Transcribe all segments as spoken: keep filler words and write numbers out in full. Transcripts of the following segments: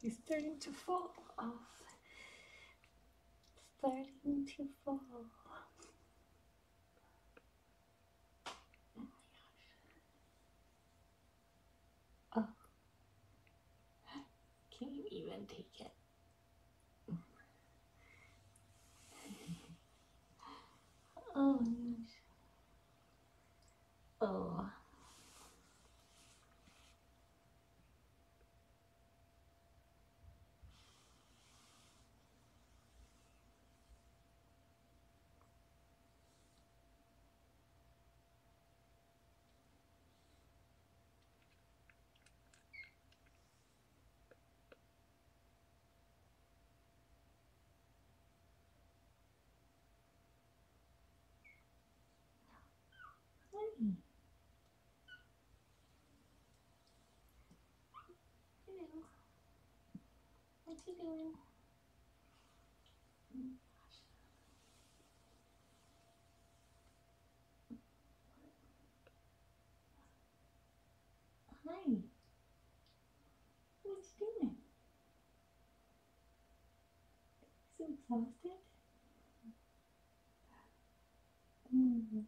He's starting to fall off. Starting to fall. Oh my gosh. Oh. Can't even take it. Oh my gosh. Oh. Honey. Hello. What you doing? Oh my gosh. Hi. What you doing? So exhausted? Mm.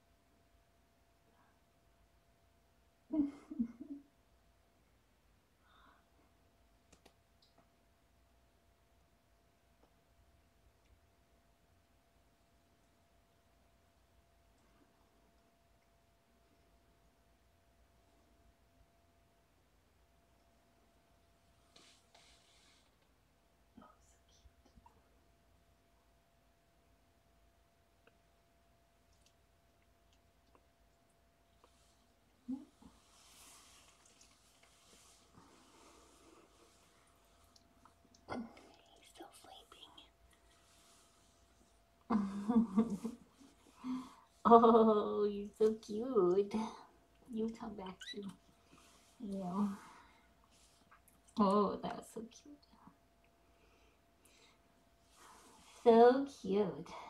He's still sleeping. Oh, you're so cute. You come back to you. Oh, that was so cute. So cute.